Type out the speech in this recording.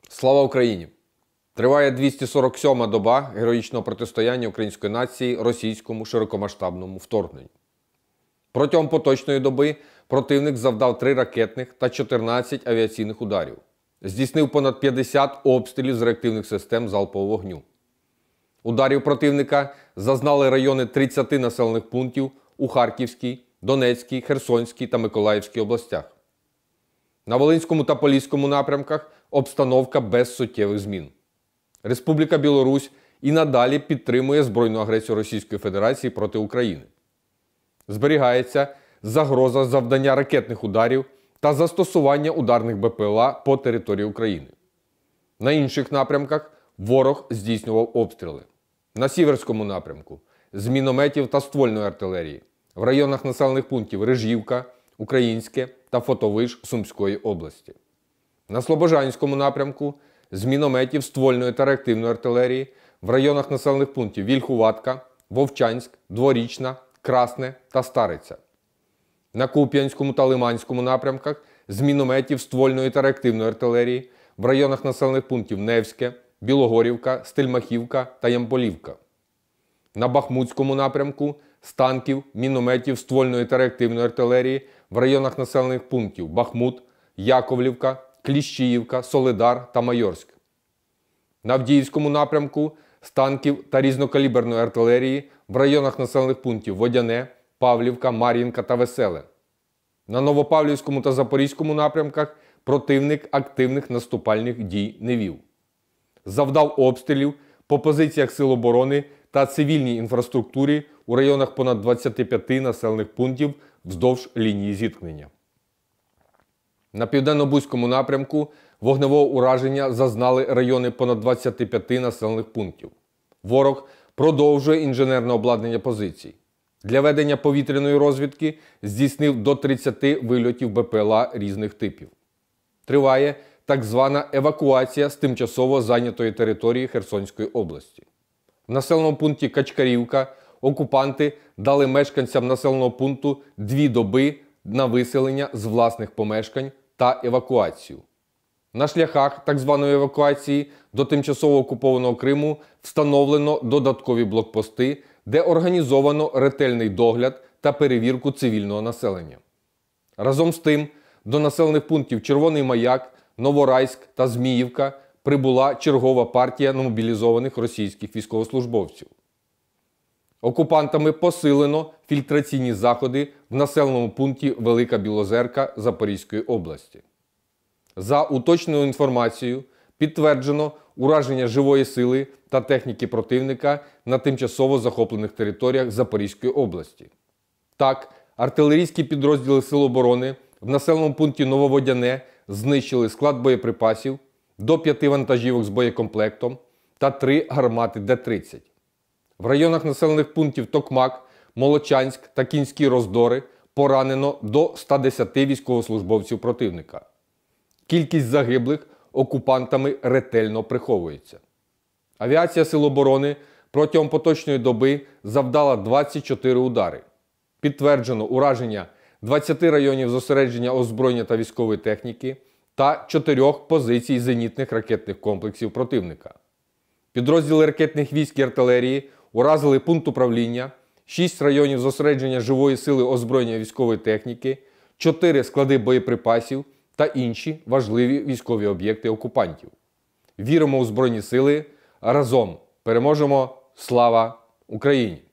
Слава Україні! Триває 247-ма доба героїчного протистояння української нації російському широкомасштабному вторгненню. Протягом поточної доби противник завдав 3 ракетних та 14 авіаційних ударів. Здійснив понад 50 обстрілів з реактивних систем залпового вогню. Ударів противника зазнали райони 30 населених пунктів у Харківській, Донецькій, Херсонській та Миколаївській областях. На Волинському та Поліському напрямках обстановка без суттєвих змін. Республіка Білорусь і надалі підтримує збройну агресію Російської Федерації проти України. Зберігається загроза завдання ракетних ударів та застосування ударних БПЛА по території України. На інших напрямках ворог здійснював обстріли. На Сіверському напрямку – з мінометів та ствольної артилерії, в районах населених пунктів Рижівка, Українське та Фотовиш Сумської області. На Слобожанському напрямку – з мінометів ствольної та реактивної артилерії, в районах населених пунктів Вільхуватка, Вовчанськ, Дворічна, Красне та Стариця. На Куп'янському та Лиманському напрямках – з мінометів ствольної та реактивної артилерії, в районах населених пунктів Невське, Білогорівка, Стельмахівка та Ямполівка. На Бахмутському напрямку – з танків, мінометів ствольної та реактивної артилерії, в районах населених пунктів Бахмут, Яковлівка, Кліщіївка, Солидар та Майорськ. На Авдіївському напрямку – з танків та різнокаліберної артилерії, в районах населених пунктів Водяне, Павлівка, Мар'їнка та Веселе. На Новопавлівському та Запорізькому напрямках противник активних наступальних дій не вів. Завдав обстрілів по позиціях Сил оборони та цивільній інфраструктурі у районах понад 25 населених пунктів вздовж лінії зіткнення. На Південно-Бузькому напрямку вогневого ураження зазнали райони понад 25 населених пунктів. Ворог продовжує інженерне обладнання позицій. Для ведення повітряної розвідки здійснив до 30 вильотів БПЛА різних типів. Триває так звана евакуація з тимчасово зайнятої території Херсонської області. В населеному пункті Качкарівка окупанти дали мешканцям населеного пункту 2 доби на виселення з власних помешкань та евакуацію. На шляхах так званої евакуації до тимчасово окупованого Криму встановлено додаткові блокпости, де організовано ретельний догляд та перевірку цивільного населення. Разом з тим, до населених пунктів Червоний Маяк, Новорайськ та Зміївка прибула чергова партія мобілізованих російських військовослужбовців. Окупантами посилено фільтраційні заходи в населеному пункті Велика Білозерка Запорізької області. За уточненою інформацією, підтверджено ураження живої сили та техніки противника на тимчасово захоплених територіях Запорізької області. Так, артилерійські підрозділи Сил оборони в населеному пункті Нововодяне знищили склад боєприпасів, до 5 вантажівок з боєкомплектом та 3 гармати Д-30. В районах населених пунктів Токмак, Молочанськ та Кінські Роздори поранено до 110 військовослужбовців противника. Кількість загиблих окупантами ретельно приховується. Авіація Сил оборони протягом поточної доби завдала 24 удари. Підтверджено ураження 20 районів зосередження озброєння та військової техніки та 4 позицій зенітних ракетних комплексів противника. Підрозділи ракетних військ і артилерії уразили пункт управління, 6 районів зосередження живої сили озброєння військової техніки, 4 склади боєприпасів та інші важливі військові об'єкти окупантів. Віримо у Збройні сили. Разом переможемо! Слава Україні!